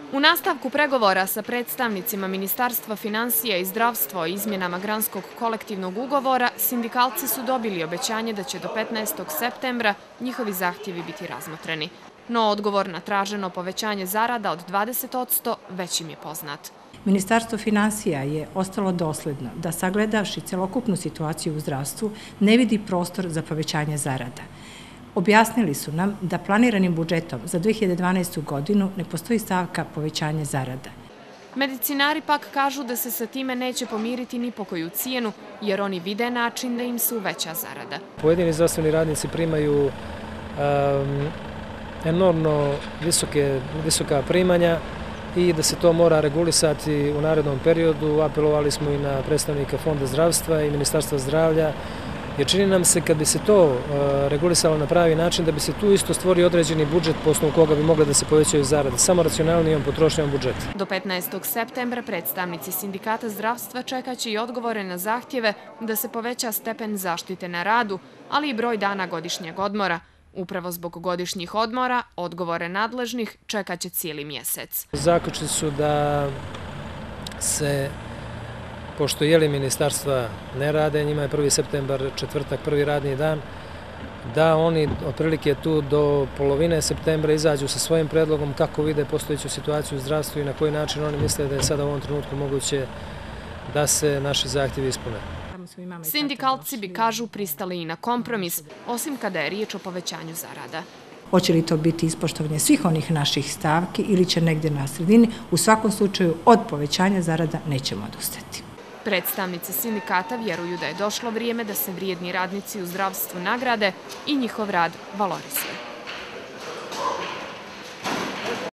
U nastavku pregovora sa predstavnicima Ministarstva finansija i zdravstva o izmjenama granskog kolektivnog ugovora, sindikalci su dobili obećanje da će do 15. septembra njihovi zahtjevi biti razmotreni. No odgovor na traženo povećanje zarada od 20% već im je poznat. Ministarstvo finansija je ostalo dosledno da, sagledavši celokupnu situaciju u zdravstvu, ne vidi prostor za povećanje zarada. Objasnili su nam da planiranim budžetom za 2012. godinu ne postoji stavka povećanja zarada. Medicinari pak kažu da se sa time neće pomiriti ni po koju cijenu, jer oni vide način da im se uveća zarada. Pojedini zdravstveni radnici primaju enormno visoka primanja i da se to mora regulisati u narednom periodu. Apelovali smo i na predstavnika Fonda zdravstva i Ministarstva zdravlja, jer čini nam se kad bi se to regulisalo na pravi način da bi se tu isto stvorio određeni budžet po osnovu koga bi mogle da se povećaju zarade, samo racionalnijom potrošnjom budžeta. Do 15. septembra predstavnici Sindikata zdravstva čekaće i odgovore na zahtjeve da se poveća stepen zaštite na radu, ali i broj dana godišnjeg odmora. Upravo zbog godišnjih odmora, odgovore nadležnih čekaće cijeli mjesec. Zaključci su da se, pošto ministarstva ne rade, njima je 1. septembar, četvrtak, prvi radni dan, da oni otprilike tu do polovine septembra izađu sa svojim predlogom kako vide postojeću situaciju u zdravstvu i na koji način oni misle da je sada u ovom trenutku moguće da se naši zahtjevi ispune. Sindikalci bi, kažu, pristali i na kompromis, osim kada je riječ o povećanju zarada. Hoće li to biti ispoštovanje svih onih naših stavki ili će negdje na sredini, u svakom slučaju od povećanja zarada nećemo odustati. Predstavnici sindikata vjeruju da je došlo vrijeme da se vrijedni radnici u zdravstvu nagrade i njihov rad valorizuje.